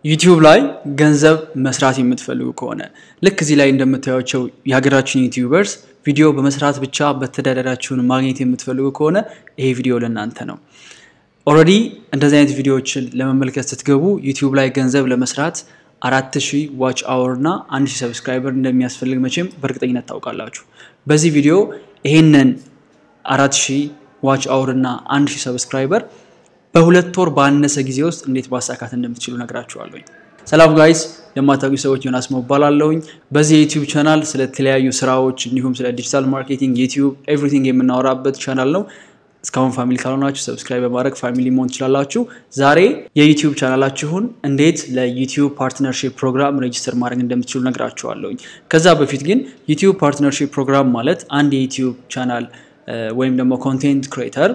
YouTube ላይ ገንዘብ መስራት የምትፈልጉ ከሆነ ልክ እዚህ ላይ እንደምታዩቸው የሀገራችን ዩቲዩበርስ ቪዲዮ በመስራት ብቻ በተዳዳራችሁን ማግኘት የምትፈልጉ ከሆነ ይሄ ቪዲዮ ለእናንተ ነው። ኦሬዲ እንደዚህ አይነት ቪዲዮዎችን ለመመልከት ስትገቡ YouTube ላይ ገንዘብ ለመስራት 4000 ዋች አወር እና 1000 ሰብስክራይበር እንደሚያስፈልግ መቼም በእርግጠኝነት ታውቃላችሁ። በዚህ ቪዲዮ ይሄንን 4000 ዋች አወር እና 1000 ሰብስክራይበር በሁለት ወር ባነሰ ጊዜ ውስጥ እንዴት ማሳካት እንደምትችሉ ነግራችኋለሁ። ሰላም ጋይስ፣ የማታውቁ ሰዎች ዮናስ መባላለሁኝ። በዚህ YouTube ቻናል ስለ ተለያዩ ስራዎች እንዲሁም ስለ ዲጂታል ማርኬቲንግ YouTube ኤቭሪቲንግ የምናወራበት ቻናል ነው። እስካሁን ፋሚሊ ካልሆናችሁ ሰብስክራይብ በማድረግ ፋሚሊ መሆን ትችላላችሁ። ዛሬ የዩቲዩብ ቻናላችሁን እንዴት ለዩቲዩብ ፓርትነርሺፕ ፕሮግራም ሬጂስተር ማድረግ እንደምትችሉ ነግራችኋለሁኝ። ከዛ በፊት ግን ዩቲዩብ ፓርትነርሺፕ ፕሮግራም ማለት አንድ የዩቲዩብ ቻናል ወይም ደግሞ ኮንቴንት ክሬተር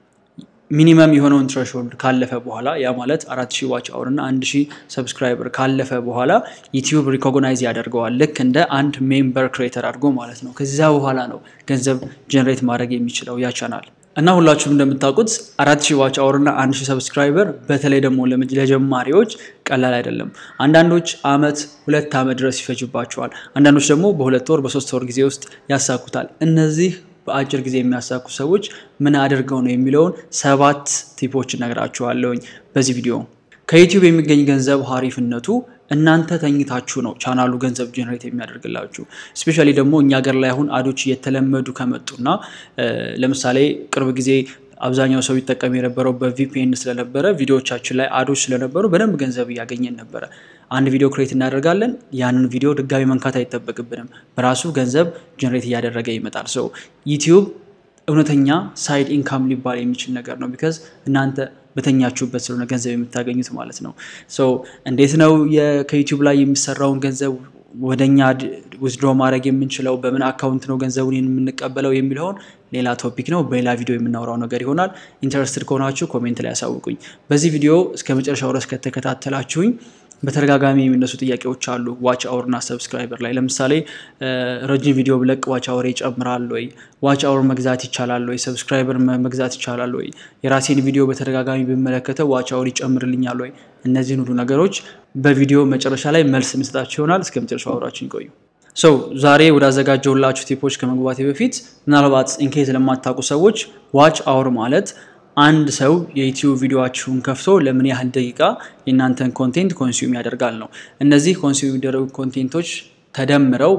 ሚኒመም የሆነውን ትሬሽሆልድ ካለፈ በኋላ ያ ማለት 4000 ዋች አወር እና 1000 ሰብስክራይበር ካለፈ በኋላ ዩቲዩብ ሪኮግናይዝ ያደርገዋል ልክ እንደ አንድ ሜምበር ክሬተር አድርጎ ማለት ነው። ከዛ በኋላ ነው ገንዘብ ጀነሬት ማድረግ የሚችለው ያ ቻናል። እና ሁላችሁም እንደምታውቁት 4000 ዋች አወር እና 1000 ሰብስክራይበር በተለይ ደግሞ ለጀማሪዎች ቀላል አይደለም። አንዳንዶች አመት 2 አመት ድረስ ይፈጅባቸዋል። አንዳንዶች ደግሞ በ2 ወር በ3 ወር ጊዜ ውስጥ ያሳኩታል። እነዚህ በአጭር ጊዜ የሚያሳኩ ሰዎች ምን አድርገው ነው የሚለውን 7 ቲፖች እነግራችኋለሁኝ በዚህ ቪዲዮ። ከዩቲዩብ የሚገኝ ገንዘብ ሀሪፍነቱ እናንተ ተኝታችሁ ነው ቻናሉ ገንዘብ ጀነሬት የሚያደርግላችሁ። ስፔሻሊ ደግሞ እኛ ሀገር ላይ አሁን አዶች እየተለመዱ ከመጡና ለምሳሌ ቅርብ ጊዜ አብዛኛው ሰው ይጠቀም የነበረው በVPN ስለነበረ ቪዲዮዎቻችን ላይ አዶች ስለነበሩ በደንብ ገንዘብ ያገኘን ነበር። አንድ ቪዲዮ ክሬት እናደርጋለን፣ ያንን ቪዲዮ ድጋሚ መንካት አይተበቅብንም፣ በራሱ ገንዘብ ጀነሬት ያደረገ ይመጣል። ሶ ዩቲዩብ እውነተኛ ሳይድ ኢንካም ሊባል የሚችል ነገር ነው because እናንተ በተኛችሁበት ስለሆነ ገንዘብ የምታገኙት ማለት ነው። ሶ እንዴት ነው ከዩቲዩብ ላይ የሚሰራውን ገንዘብ ወደኛ ዊዝድሮ ማድረግ የምንችለው፣ በምን አካውንት ነው ገንዘቡን የምንቀበለው የሚለውን ሌላ ቶፒክ ነው፣ በሌላ ቪዲዮ የምናወራው ነገር ይሆናል። ኢንተረስትድ ከሆናችሁ ኮሜንት ላይ አሳውቁኝ። በዚህ ቪዲዮ እስከ መጨረሻው ድረስ ከተከታተላችሁኝ በተደጋጋሚ የሚነሱ ጥያቄዎች አሉ ዋች አወር እና ሰብስክራይበር ላይ። ለምሳሌ ረጅም ቪዲዮ ብለቅ ዋች አወር ይጨምራል ወይ፣ ዋች አወር መግዛት ይቻላል ወይ፣ ሰብስክራይበር መግዛት ይቻላል ወይ፣ የራሴን ቪዲዮ በተደጋጋሚ ብመለከተው ዋች አወር ይጨምርልኛል ወይ፣ እነዚህን ሁሉ ነገሮች በቪዲዮ መጨረሻ ላይ መልስ መስጠታችሁ ይሆናል። እስከ መጨረሻው አብራችሁን ቆዩ። ዛሬ ወደ አዘጋጀሁላችሁ ቲፖች ከመግባቴ በፊት ምናልባት ኢንኬዝ ለማታውቁ ሰዎች ዋች አወር ማለት አንድ ሰው የዩቲዩብ ቪዲዮአችሁን ከፍቶ ለምን ያህል ደቂቃ የናንተን ኮንቴንት ኮንሱም ያደርጋል ነው። እነዚህ ኮንሱም የሚደረጉ ኮንቴንቶች ተደምረው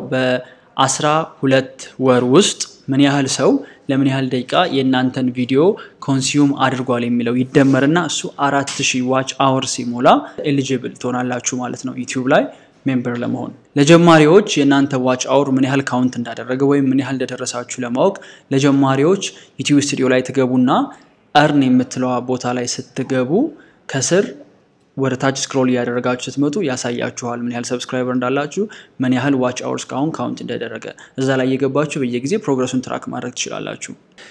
በ12 ወር ውስጥ ምን ያህል ሰው ለምን ያህል ደቂቃ የናንተን ቪዲዮ ኮንሱም አድርጓል የሚለው ይደመርና እሱ 4000 ዋች አወር ሲሞላ ኤሊጂብል ትሆናላችሁ ማለት ነው ዩቲዩብ ላይ ሜምበር ለመሆን። ለጀማሪዎች የናንተ ዋች አወር ምን ያህል ካውንት እንዳደረገ ወይም ምን ያህል እንደደረሳችሁ ለማወቅ ለጀማሪዎች ዩቲዩብ ስቱዲዮ ላይ ትገቡና earn የምትለዋ ቦታ ላይ ስትገቡ ከስር ወደ ታች ስክሮል ያደረጋችሁ ስትመጡ ያሳያችኋል ምን ያህል ሰብስክራይበር እንዳላችሁ፣ ምን ያህል ዋች አወርስ ካውንት እንደደረገ። እዛ ላይ እየገባችሁ በየጊዜ ፕሮግረሱን ትራክ ማድረግ ትችላላችሁ።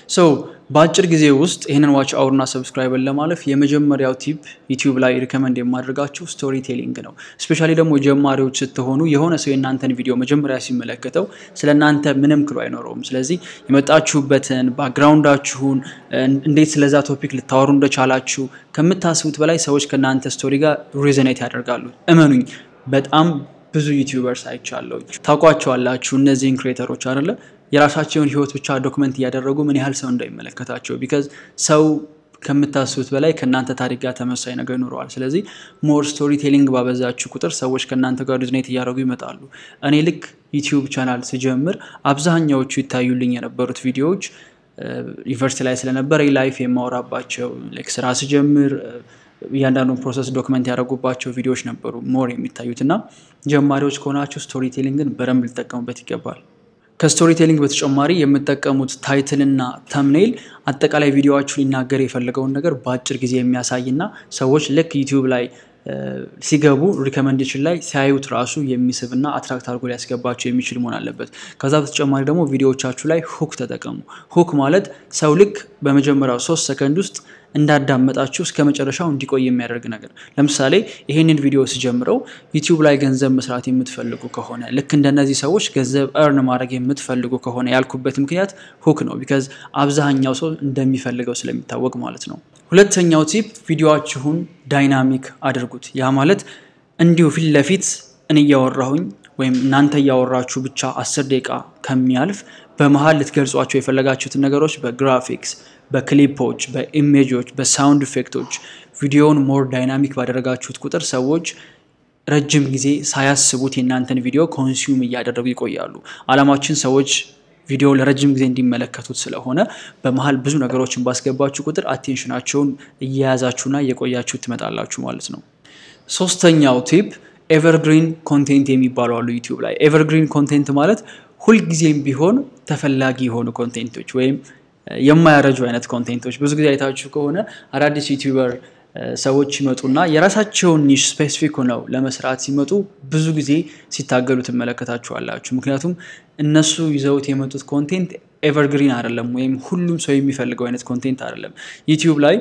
በአጭር ጊዜ ውስጥ ይሄንን ዋች አወር እና ሰብስክራይበር ለማለፍ የመጀመሪያው ቲፕ ዩቲዩብ ላይ ሪከመንድ የማደርጋችሁ ስቶሪ ቴሊንግ ነው። ስፔሻሊ ደግሞ ጀማሪዎች ስትሆኑ የሆነ ሰው የናንተን ቪዲዮ መጀመሪያ ሲመለከተው ስለናንተ ምንም ክሉ አይኖረውም። ስለዚህ የመጣችሁበትን ባክግራውንዳችሁን እንዴት ስለዛ ቶፒክ ልታወሩ እንደቻላችሁ ከምታስቡት በላይ ሰዎች ከናንተ ስቶሪ ጋር ሪዞኔት ያደርጋሉ። እመኑኝ በጣም ብዙ ዩቲዩበርስ አይቻለሁ። ታውቋቸዋላችሁ እነዚህን ክሬተሮች አይደለ? የራሳቸውን ህይወት ብቻ ዶክመንት ያደረጉ ምን ያህል ሰው እንደሚመለከታቸው because ሰው ከምታስቡት በላይ ከናንተ ታሪክ ጋር ተመሳሳይ ነገር ኖረዋል። ስለዚህ ሞር ስቶሪ ቴሊንግ ባበዛችሁ ቁጥር ሰዎች ከናንተ ጋር ሪዞኔት ያደርጉ ይመጣሉ። እኔ ልክ ዩቲዩብ ቻናል ሲጀምር አብዛኛዎቹ ይታዩልኝ የነበሩት ቪዲዮዎች ዩኒቨርሲቲ ላይ ስለነበረ ላይፍ የማወራባቸው ስራ ሲጀምር ያንዳንዱን ፕሮሰስ ዶክመንት ያደረጉባቸው ቪዲዮዎች ነበሩ ሞር የሚታዩትና ጀማሪዎች ከሆናችሁ ስቶሪ ቴሊንግን በደንብ ልትጠቀሙበት ይገባል። ከስቶሪ ቴሊንግ በተጨማሪ የምትጠቀሙት ታይትል እና ተምኔል አጠቃላይ ቪዲዮአችሁ ሊናገር የፈለገውን ነገር በአጭር ጊዜ የሚያሳይና ሰዎች ልክ ዩቲዩብ ላይ ሲገቡ ሪከመንዴሽን ላይ ሲያዩት ራሱ የሚስብና አትራክት አድርጎ ሊያስገባችሁ የሚችል መሆን አለበት። ከዛ በተጨማሪ ደግሞ ቪዲዮዎቻችሁ ላይ ሁክ ተጠቀሙ። ሁክ ማለት ሰው ልክ በመጀመሪያው 3 ሰከንድ ውስጥ እንዳዳመጣችሁ እስከ መጨረሻው እንዲቆይ የሚያደርግ ነገር። ለምሳሌ ይሄንን ቪዲዮ ሲጀምረው ዩቲዩብ ላይ ገንዘብ መስራት የምትፈልጉ ከሆነ ልክ እንደነዚህ ሰዎች ገንዘብ earn ማድረግ የምትፈልጉ ከሆነ ያልኩበት ምክንያት ሁክ ነው because አብዛኛው ሰው እንደሚፈልገው ስለሚታወቅ ማለት ነው። ሁለተኛው ቲፕ ቪዲዮአችሁን ዳይናሚክ አድርጉት። ያ ማለት እንዲሁ ፊት ለፊት እኔ ያወራሁኝ ወይም እናንተ ያወራችሁ ብቻ 10 ደቂቃ ከሚያልፍ በመሃል ልትገልጿቸው የፈለጋችሁት ነገሮች በግራፊክስ በክሊፖች በኢሜጆች በሳውንድ ኢፌክቶች ቪዲዮውን ሞር ዳይናሚክ ባደረጋችሁት ቁጥር ሰዎች ረጅም ጊዜ ሳያስቡት የናንተን ቪዲዮ ኮንሱም ያደርጉ ይቆያሉ አላማችን ሰዎች ቪዲዮ ለረጅም ጊዜ እንዲመለከቱት ስለሆነ በመሃል ብዙ ነገሮችን ባስገባችሁ ቁጥር አቴንሽናቸውን እያያዛችሁና እየቆያችሁ ትመጣላችሁ ማለት ነው ሶስተኛው ቲፕ ኤቨርግሪን ኮንቴንት የሚባለው አሉ ዩቲዩብ ላይ ኤቨርግሪን ኮንቴንት ማለት ሁሉ ጊዜም ቢሆን ተፈላጊ የሆኑ ኮንቴንቶች ወይም የማያረጁ አይነት ኮንቴንቶች ብዙ ጊዜ አይታችሁ ከሆነ አዳዲስ ዩቲዩበር ሰዎች ይመጡና የራሳቸውን ኒሽ ስፔሲፊክ ነው ለመስራት ሲመጡ ብዙ ጊዜ ሲታገሉ ተመለከታችኋላችሁ ምክንያቱም እነሱ ይዘውት የመጡት ኮንቴንት ኤቨርግሪን አይደለም ወይም ሁሉም ሰው የሚፈልገው አይነት ኮንቴንት አይደለም ዩቲዩብ ላይ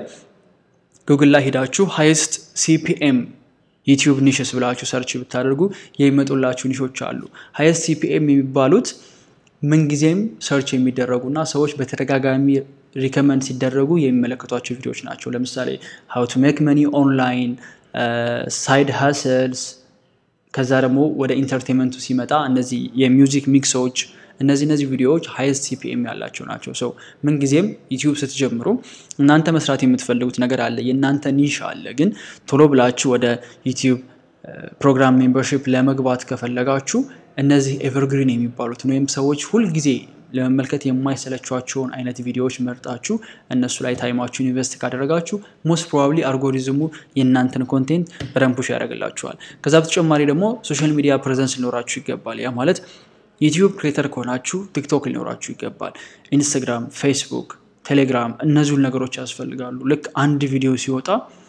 ጉግል ላይ ሄዳችሁ ሃይስት ሲፒኤም ዩቲዩብ ኒሽስ ብላችሁ ሰርች ብታደርጉ የሚመጡላችሁ ኒሾች አሉ ሃይስት ሲፒኤም የሚባሉት ምን ጊዜም ሰርች የሚደረጉና ሰዎች በተደጋጋሚ ሪከመንድ ሲደረጉ የሚመለከቷቸው ቪዲዮዎች ናቸው ለምሳሌ how to make money online side hustles ከዛ ደግሞ ወደ ኢንተርቴይንመንቱ ሲመጣ እነዚህ የሚውዚክ ሚክሶች እነዚህ ቪዲዮዎች ሃይስት ሲፒኤም ያላቸው ናቸው ሶ ምን ጊዜም ዩቲዩብ ስትጀምሩ እናንተ መስራት የምትፈልጉት ነገር አለ የናንተ ኒሽ አለ ግን ቶሎ ብላችሁ ወደ ዩቲዩብ ፕሮግራም ሜምበርሺፕ ለመግባት ከፈለጋችሁ እነዚህ ኤቨርግሪን የሚባሉት ወይም ሰዎች ሁሉ ጊዜ ለመመልከት የማይሰለቻቸውን አይነት ቪዲዮዎች መርጣችሁ እነሱ ላይ ታይማችሁን ኢንቨስት ካደረጋችሁ most probably አልጎሪዝሙ የናንተን ኮንቴንት በደንብ ፑሽ ያደርግላችኋል ከዛ በተጨማሪ ደግሞ ሶሻል ሚዲያ ፕሬዘንስ ሊኖራችሁ ይገባል ያ ማለት ዩቲዩብ ክሬተር ከሆናችሁ ቲክቶክ ሊኖራችሁ ይገባል ኢንስታግራም ፌስቡክ ቴሌግራም እነዚህ ነገሮች ያስፈልጋሉ ልክ አንድ ቪዲዮ ሲወጣ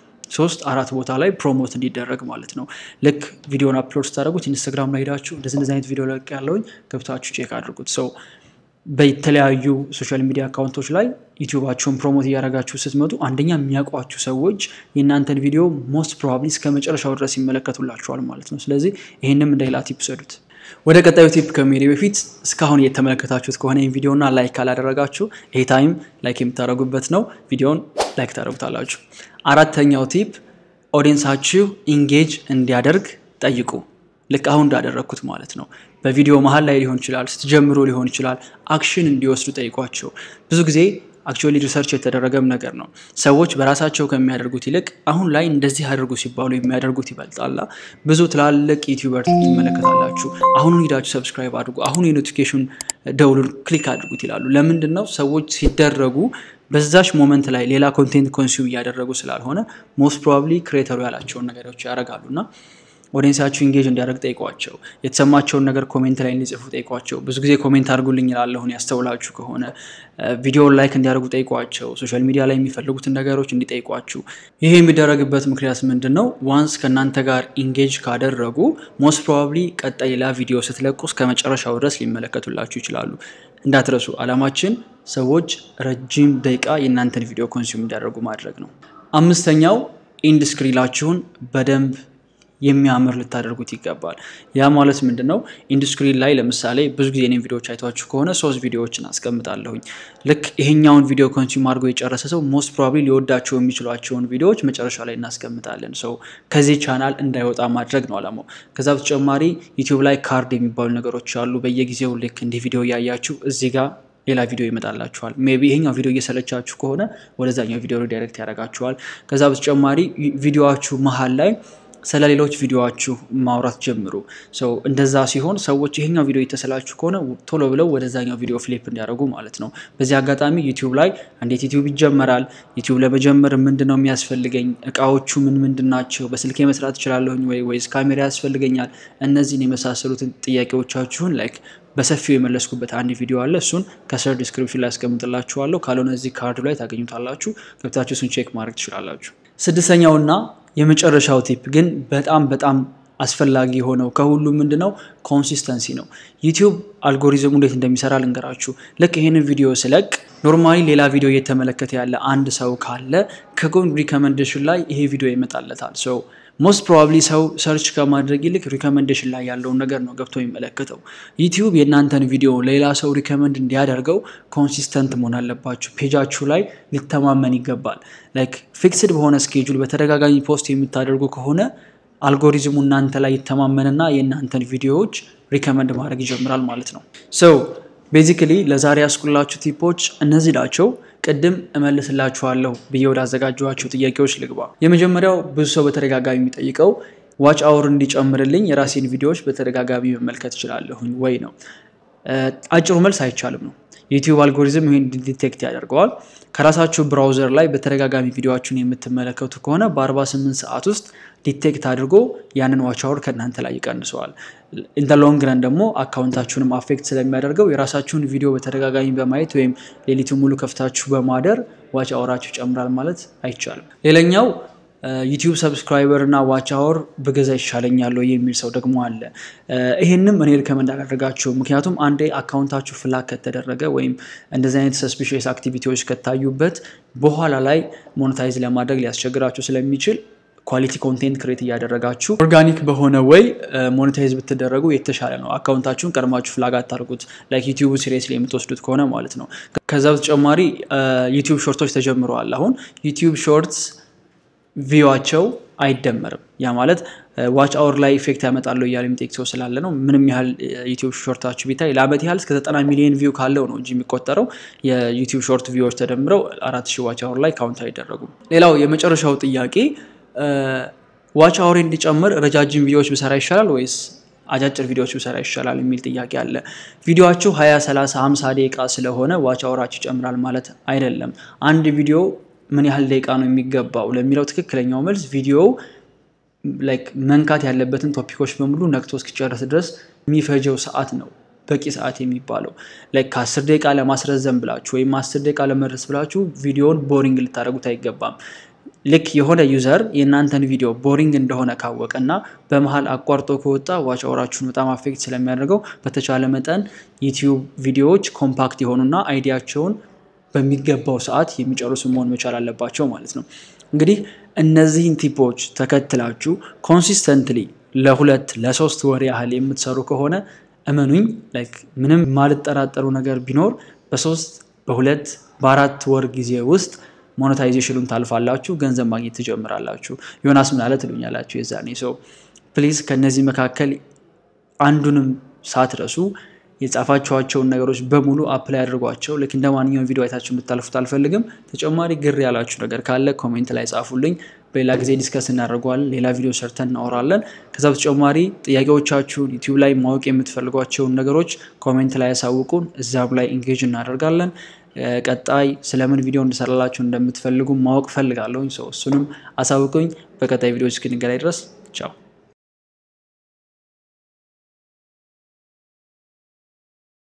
3-4 ቦታ ላይ ፕሮሞት እንዲደረግ ማለት ነው ልክ ቪዲዮን አፕሎድ ታደርጉት ኢንስታግራም ላይ ሄዳችሁ እንደዚህ አይነት ቪዲዮ ለቅ ያለውኝ ገብታችሁ ቼክ አድርጉት ሶ በተለያዩ ሶሻል ሚዲያ አካውንቶች ላይ ዩቲዩባችሁን ፕሮሞት ያደርጋችሁ ስትመጡ አንደኛ የሚያውቋችሁ ሰዎች የናንተን ቪዲዮ most probably እስከመጨረሻው ድረስ ይመለከቱላችኋል ማለት ነው ስለዚህ ይሄንንም እንደሌላ ቲፕ ሰዱት ወደ ቀጣዩ ቲፕ ከመሄድ በፊት እስካሁን እየተመለከታችሁት ከሆነ ይሄን ቪዲዮና ላይክ አላደረጋችሁ ይሄ ታይም ላይክ የምታደርጉበት ነው ቪዲዮን ላይክ ታደርጉታላችሁ አራተኛው ቲፕ ኦዲየንሳችሁ ኢንጌጅ እንዲያደርግ ጠይቁ ልክ አሁን እንዳደረኩት ማለት ነው በቪዲዮ መሃል ላይ ሊሆን ይችላል ስትጀምሩ ሊሆን ይችላል አክሽን እንዲወስዱ ጠይቋቸው ብዙ ጊዜ actually ሪሰርች የተደረገም ነገር ነው ሰዎች በራሳቸው ከሚያደርጉት ይልቅ አሁን ላይ እንደዚህ አድርጉ ሲባሉ የሚያደርጉት ይበልጣል ብዙ ትላልቅ ዩቲዩበር ይመለከታላችሁ አሁን ሄዳችሁ ሰብስክራይብ አድርጉ አሁን የኖቲፊኬሽን ደውሉን ክሊክ አድርጉት ይላሉ ለምንድነው ሰዎች ሲደረጉ በዛሽ ሞመንት ላይ ሌላ ኮንቴንት ኮንሱም ያደረጉ ስላልሆነ most probably ክሬተሩ ያላቸው ነገሮች ያደርጋሉና ኦዲየንሳችሁ ኢንጌጅ እንዲያደርግ ጠይቋቸው የተሰማቸውን ነገር ኮሜንት ላይ እንዲጽፉ ጠይቋቸው ብዙ ጊዜ ኮሜንት አድርጉልኝ ይላልሁ ያስተውላችሁ ከሆነ ቪዲዮ ላይክ እንዲያደርጉ ጠይቋቸው ሶሻል ሚዲያ ላይ የሚፈልጉትን ነገሮች እንዲጠይቋችሁ ይሄ የሚደረግበት ምክንያት ምንድነው ዋንስ ከናንተ ጋር ኢንጌጅ ካደረጉ most probably ቀጣይ ላ ቪዲዮ ስትለቁ እስከመጨረሻው ድረስ ሊመለከቱላችሁ ይችላሉ እንዳትረሱ አላማችን ሰዎች ረጅም ደቂቃ የናንተን ቪዲዮ ኮንሱም እንዲያደርጉ ማድረግ ነው አምስተኛው ኢንድ ስክሪላችሁን በደንብ የሚያምር ልታደርጉት ይገባል ያ ማለት ምንድነው ኢንዱስትሪ ላይ ለምሳሌ ብዙ ጊዜ እኔ ቪዲዮዎች አይታችሁ ከሆነ 3 ቪዲዮዎችን አስቀምጣለሁኝ ልክ ይሄኛውን ቪዲዮ ኮንሱም አድርጎ የጨረሰ ሰው most probably ሊወዳቸው የሚችሏቸውን ቪዲዮዎች መጨረሻ ላይ እናስቀምጣለን ሰው ከዚህ ቻናል እንዳይወጣ ማድረግ ነው አላማው ከዛ በተጨማሪ ዩቲዩብ ላይ ካርድ የሚባሉ ነገሮች አሉ በየጊዜው ልክ እንደ ቪዲዮ ያያችሁ እዚህ ጋር ሌላ ቪዲዮ ይመጣላችኋል ሜቢ ይሄኛው ቪዲዮ እየሰለቻችሁ ከሆነ ወደዛኛው ቪዲዮ ዳይሬክት ያደርጋችኋል ከዛ በተጨማሪ ቪዲዮአችሁ መሃል ላይ ስለሌሎች ቪዲዮአችሁ ማውራት ጀምሩ ሶ እንደዛ ሲሆን ሰዎች ይሄኛው ቪዲዮ እየተሰላችሁ ከሆነ ቶሎ ብለው ወደዛኛው ቪዲዮ ፍሊፕ እንዲያደርጉ ማለት ነው በዚህ አጋጣሚ ዩቲዩብ ላይ እንዴት ዩቲዩብ ይጀምራል ዩቲዩብ ለመጀመር ምንድነው የሚያስፈልገኝ እቃዎቹ ምንድናቸው በስልኬ መስራት ይችላልኝ ወይስ ካሜራ ያስፈልገኛል እነዚህን የመሳሰሉትን ጥያቄዎቻችሁን ላይክ በሰፊው የመለስኩበት አንድ ቪዲዮ አለ እሱን ከስር ዲስክሪፕሽን ላይ አስቀምጥላችኋለሁ ካልሆነ እዚህ ካርድ ላይ ታገኙታላችሁ ገብታችሁ እሱን ቼክ ማድረግ ትችላላችሁ ስድስተኛውና የመጨረሻው ቲፕ ግን በጣም አስፈላጊ ሆነው ከሁሉ ምንድነው ኮንሲስተንሲ ነው ዩቲዩብ አልጎሪዝሙ እንዴት እንደሚሰራ ልንገራችሁ ለክ ይሄንን ቪዲዮ ስለቅ ኖርማሊ ሌላ ቪዲዮ እየተመለከተ ያለ አንድ ሰው ካለ ከጎን ሪኮመንዴሽን ላይ ይሄ ቪዲዮ ይመጣለታል ሶ most probably ሰው ሰርች ከማድረግ ይልቅ ሪኮመንዴሽን ላይ ያለው ነገር ነው ገብቶ የሚመለከተው ዩቲዩብ የናንተን ቪዲዮ ሌላ ሰው ሪኮመንድ እንዲያደርገው ኮንሲስተንት መሆን አለባችሁ ፔጃችሁ ላይ ሊተማመን ይገባል ላይክ ፊክስድ በሆነ ስኬጁል በተደጋጋሚ ፖስት የምታደርጉ ከሆነ አልጎሪዝሙ እናንተ ላይ ይተማመንና የእናንተን ቪዲዮዎች ሪከመንድ ማድረግ ይጀምራል ማለት ነው። ሶ ቤዚካሊ ለዛሬ ያስኩላችሁ ቲፖች እነዚህ ናቸው። ቅድም እመልስላችኋለሁ ብዬ ወዳዘጋጀኋቸው ጥያቄዎች ልግባ። የመጀመሪያው ብዙ ሰው በተደጋጋሚ የሚጠይቀው ዋች አወር እንዲጨምርልኝ የራሴን ቪዲዮዎች በተደጋጋሚ መመልከት እችላለሁኝ ወይ ነው። አጭሩ መልስ አይቻልም ነው። ዩቲዩብ አልጎሪዝም ይሄን ዲቴክት ያደርገዋል። ከራሳችሁ ብራውዘር ላይ በተደጋጋሚ ቪዲዮአችሁን የምትመለከቱ ከሆነ በ48 ሰዓት ውስጥ ዲቴክት አድርጎ ያንን ዋች አወር ከእናንተ ላይ ይቀንሰዋል። ኢን ዘ ሎንግ ረን ደግሞ አካውንታችሁንም አፌክት ስለሚያደርገው የራሳችሁን ቪዲዮ በተደጋጋሚ በማየት ወይም ሌሊቱን ሙሉ ከፍታችሁ በማደር ዋች አወራችሁ ይጨምራል ማለት አይቻልም። ሌላኛው ዩቲዩብ ሰብስክራይበር እና ዋች አወር በገዛ ይሻለኛል የሚል ሰው ደግሞ አለ። ይሄንም እኔ ሪከመንድ አላደርጋችሁም። ምክንያቱም አንዴ አካውንታችሁ ፍላግ ከተደረገ ወይም እንደዚህ አይነት ሰስፒሺየስ አክቲቪቲዎች ከታዩበት በኋላ ላይ ሞኔታይዝ ለማድረግ ሊያስቸግራችሁ ስለሚችል ኳሊቲ ኮንቴንት ክሬት እያደረጋችሁ ኦርጋኒክ በሆነ ወይ ሞኔታይዝ ብትደረጉ የተሻለ ነው። አካውንታችሁን ቀድማችሁ ፍላግ አታርጉት፣ ላይክ ዩቲዩብ ሲሪየስሊ የምትወስዱት ከሆነ ማለት ነው። ከዛ በተጨማሪ ዩቲዩብ ሾርቶች ተጀምረዋል። አሁን ዩቲዩብ ሾርትስ ቪዋቸው አይደመርም። ያ ማለት ዋች አወር ላይ ኢፌክት ያመጣሉ እያለ የሚጠይቅ ሰው ስላለ ነው። ምንም ያህል ዩቲዩብ ሾርታችሁ ቢታይ ለአመት ያህል እስከ 90 ሚሊዮን ቪው ካለው ነው እንጂ የሚቆጠረው የዩቲዩብ ሾርት ቪዎች ተደምረው 4000 ዋች አወር ላይ ካውንት አይደረጉም። ሌላው የመጨረሻው ጥያቄ ዋች አወር እንዲጨምር ረጃጅም ቪዲዮዎች ብሰራ ይሻላል ወይስ አጫጭር ቪዲዮዎች ብሰራ ይሻላል የሚል ጥያቄ አለ። ቪዲዮአችሁ 20 30 50 ደቂቃ ስለሆነ ዋች አወራችሁ ይጨምራል ማለት አይደለም። አንድ ቪዲዮ ምን ያህል ደቂቃ ነው የሚገባው ለሚለው ትክክለኛው መልስ ቪዲዮው ላይክ መንካት ያለበትን ቶፒኮች በሙሉ ነክቶ እስኪጨርስ ድረስ የሚፈጀው ሰዓት ነው በቂ ሰዓት የሚባለው። ላይክ ከ10 ደቂቃ ለማስረዘም ብላችሁ ወይም 10 ደቂቃ ለመድረስ ብላችሁ ቪዲዮውን ቦሪንግ ልታደርጉት አይገባም። ልክ የሆነ ዩዘር የእናንተን ቪዲዮ ቦሪንግ እንደሆነ ካወቀና በመሃል አቋርጦ ከወጣ ዋች አወራችሁን በጣም አፌክት ስለሚያደርገው በተቻለ መጠን ዩቲዩብ ቪዲዮዎች ኮምፓክት የሆኑና አይዲያቸውን በሚገባው ሰዓት የሚጨርሱ መሆን መቻል አለባቸው ማለት ነው። እንግዲህ እነዚህን ቲፖች ተከትላችሁ ኮንሲስተንትሊ ለ2 ለ3 ወር ያህል የምትሰሩ ከሆነ እመኑኝ ላይክ ምንም ማልጠራጠሩ ነገር ቢኖር በ3 በ2 በ4 ወር ጊዜ ውስጥ ሞኔታይዜሽኑን ታልፋላችሁ፣ ገንዘብ ማግኘት ትጀምራላችሁ። ዮናስ ምን አለ ትሉኛላችሁ የዛኔ። ሶ ፕሊዝ ከነዚህ መካከል አንዱንም ሳትረሱ የጻፋችኋቸውን ነገሮች በሙሉ አፕላይ አድርጓቸው። ልክ እንደማንኛውም ቪዲዮ አይታችሁ እንድታልፉት አልፈልግም። ተጨማሪ ግር ያላችሁ ነገር ካለ ኮሜንት ላይ ጻፉልኝ። በሌላ ጊዜ ዲስከስ እናደርጋለን። ሌላ ቪዲዮ ሰርተን እናወራለን። ከዛ በተጨማሪ ጥያቄዎቻችሁን ዩቲዩብ ላይ ማወቅ የምትፈልጓቸውን ነገሮች ኮሜንት ላይ ያሳውቁን። እዛው ላይ ኢንጌጅ እናደርጋለን። ቀጣይ ስለምን ቪዲዮ እንድሰራላችሁ እንደምትፈልጉ ማወቅ ፈልጋለሁ። እሱንም አሳውቁኝ። በቀጣይ ቪዲዮዎች እስክንገናኝ ድረስ ቻው።